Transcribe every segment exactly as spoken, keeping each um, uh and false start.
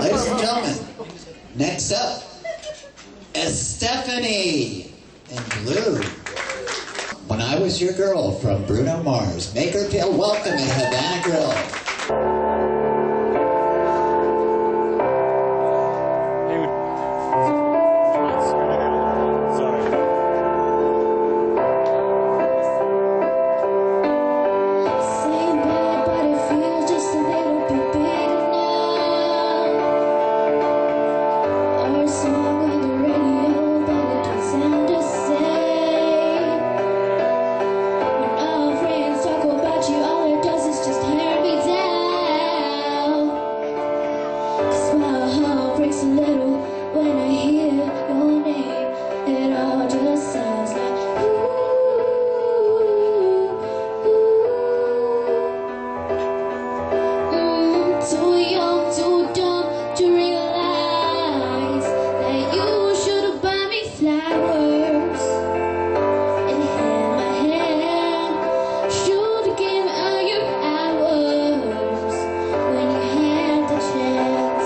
Ladies and gentlemen, next up, Esteffany in blue. When I Was Your Girl from Bruno Mars. Make her feel welcome in Havana Grill. A little when I hear your name, it all just sounds like ooh, ooh. Mm, too young, too dumb to realize that you should have bought me flowers and held my hand. Should have given all your hours when you had the chance.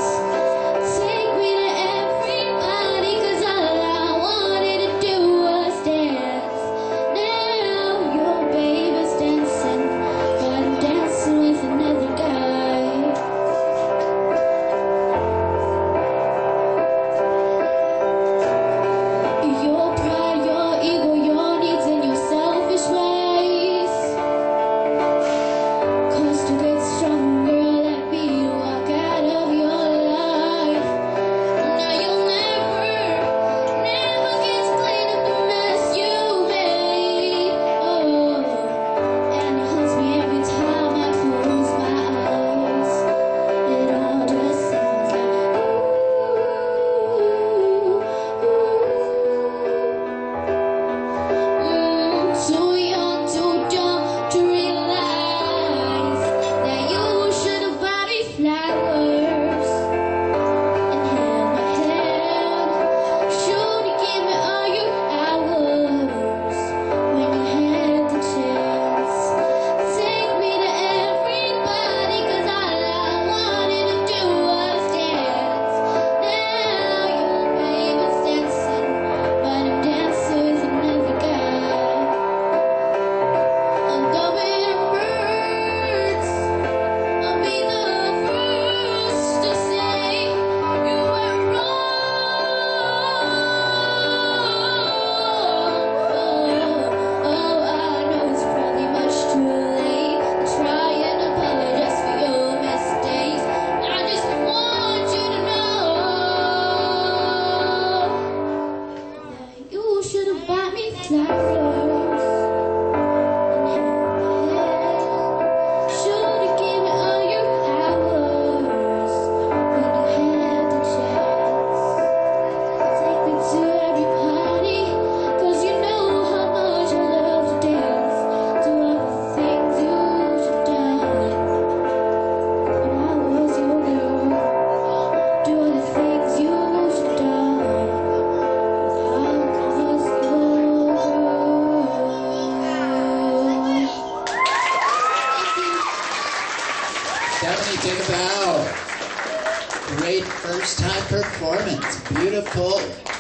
Esteffany, take a bow. Great first time performance. Beautiful.